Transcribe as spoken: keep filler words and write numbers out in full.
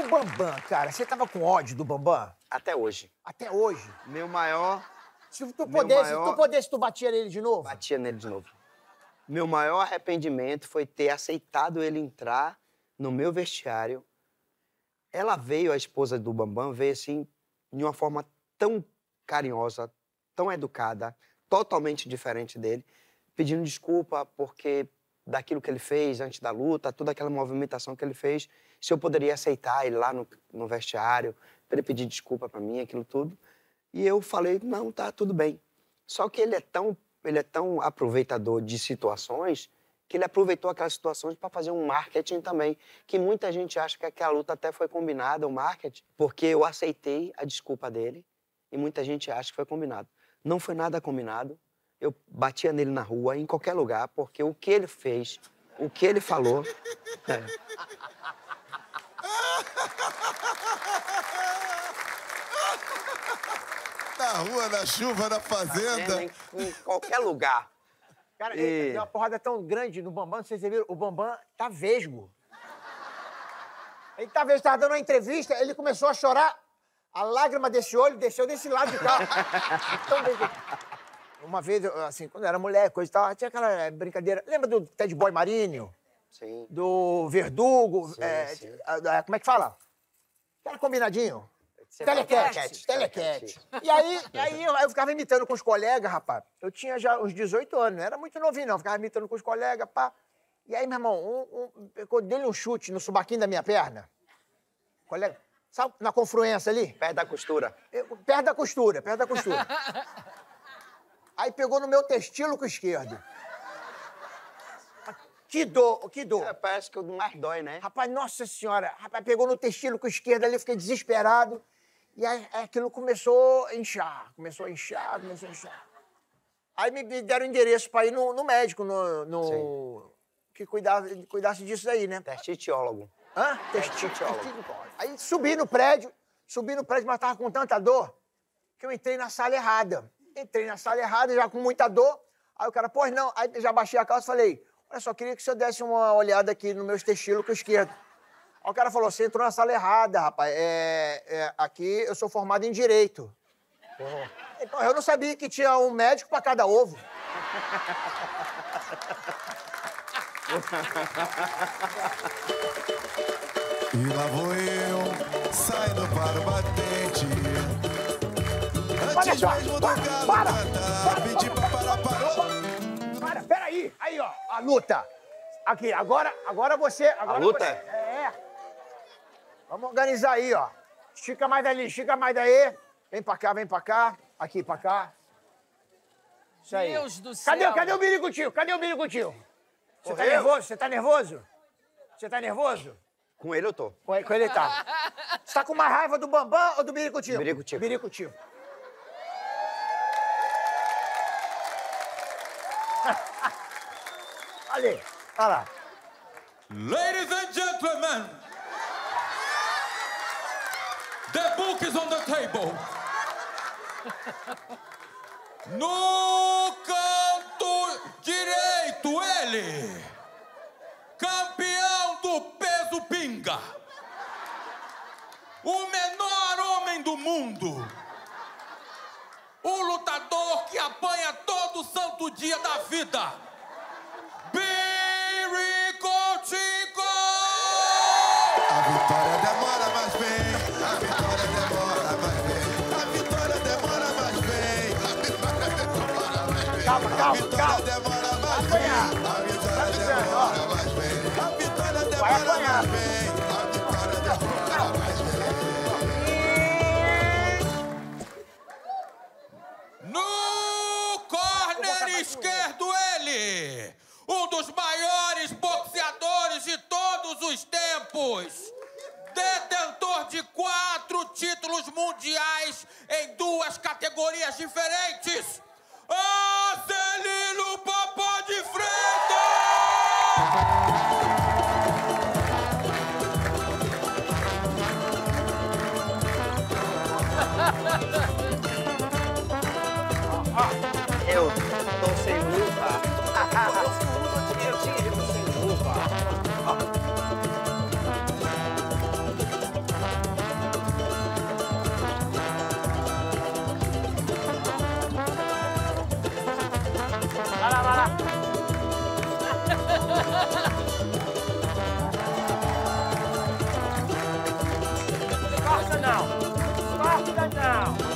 o Bambam, cara, você tava com ódio do Bambam? Até hoje. Até hoje? Meu maior... Se tu pudesse, maior... tu pudesse, tu batia nele de novo? Batia nele de novo. Meu maior arrependimento foi ter aceitado ele entrar no meu vestiário. Ela veio, a esposa do Bambam, veio assim, de uma forma tão carinhosa, tão educada, totalmente diferente dele, pedindo desculpa porque daquilo que ele fez antes da luta, toda aquela movimentação que ele fez, se eu poderia aceitar ele lá no, no vestiário, para ele pedir desculpa para mim, aquilo tudo. E eu falei, não, tá, tudo bem. Só que ele é tão, ele é tão aproveitador de situações que ele aproveitou aquelas situações para fazer um marketing também, que muita gente acha que aquela luta até foi combinada, o marketing, porque eu aceitei a desculpa dele e muita gente acha que foi combinado. Não foi nada combinado. Eu batia nele na rua, em qualquer lugar, porque o que ele fez, o que ele falou... É. Na rua, na chuva, na fazenda. Em, em qualquer lugar. Cara, e... ele deu uma porrada tão grande no Bambam, vocês viram, o Bambam tá vesgo. Ele tá vesgo, tava dando uma entrevista, ele começou a chorar, a lágrima desse olho desceu desse lado de cá. Tão vesgo. Uma vez, assim, quando eu era mulher, coisa e tal, tinha aquela brincadeira. Lembra do Ted Boy Marinho? Sim. Do Verdugo? Sim, é, sim. é, como é que fala? Aquela combinadinho. Telecat, telecat. E aí, aí eu, eu ficava imitando com os colegas, rapaz. Eu tinha já uns dezoito anos, não era muito novinho, não. Ficava imitando com os colegas, pá. E aí, meu irmão, um, um, eu dei um chute no subaquinho da minha perna. Colega, sabe, na confluência ali? Perto da costura. Eu, perto da costura, perto da costura. Aí pegou no meu testículo esquerdo. Que dor, que dor. É, parece que o mais dói, né? Rapaz, nossa senhora. Rapaz, pegou no testículo esquerdo ali, eu fiquei desesperado. E aí aquilo começou a inchar, começou a inchar, começou a inchar. Aí me deram endereço pra ir no, no médico, no... no que cuidava, cuidasse disso aí, né? Testitiólogo. Hã? Testiciólogo. Aí subi no prédio, subi no prédio, mas tava com tanta dor que eu entrei na sala errada. Entrei na sala errada, já com muita dor. Aí o cara, pois não. Aí já baixei a calça e falei, olha só, queria que o senhor desse uma olhada aqui no meu testículo esquerdo. Aí o cara falou, você entrou na sala errada, rapaz. É, é, aqui eu sou formado em Direito. Oh. Então, eu não sabia que tinha um médico pra cada ovo. E lá vou eu, saindo para o batente. Antes só, mesmo do para, galo para, cantar, pedi pra parar, parou. Para, peraí. Aí, ó, a luta. Aqui, agora, agora você... Agora a luta? Você, é. Vamos organizar aí, ó. Estica mais dali, estica mais daí. Vem pra cá, vem pra cá. Aqui, pra cá. Isso aí. Deus do Cadê, céu. cadê o birigutinho? Cadê o birigutinho? Você tá Correu? nervoso? Você tá nervoso? Você tá nervoso? Com ele eu tô. Com ele, com ele tá. Você tá com mais raiva do Bambam ou do birigutinho? Biricutico. Biricutico. Ali, olha lá. Ladies and gentlemen, the book is on the table. No canto direito, ele, campeão do peso pinga, o menor homem do mundo, o lutador que apanha todo santo dia da vida, Biricutico! A vitória demora, mas vem. A vitória demora, mas vem. A vitória demora, mas vem. A vitória demora, mas vem. Calma, calma, A vitória calma. demora, mas Vai vem. apanhar. A vitória Vai demora, apanhar. mas vem. A vitória Vai demora, apanhar. mas vem. A vitória demora, mas vem. No corner esquerdo, ele, um dos maiores boxeadores de todos os tempos, detentor de quatro títulos mundiais em duas categorias diferentes, Acelino Popó de Freitas! Eu tô sem luva. Eu tiro sem luva. não. Corta não.